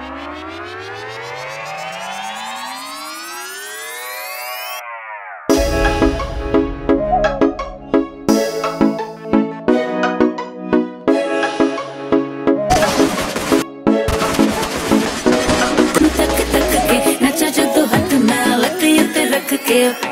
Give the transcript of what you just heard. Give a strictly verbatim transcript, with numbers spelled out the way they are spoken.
तक तक के नचा जो तो हाथ मैं लत उत्ते रख के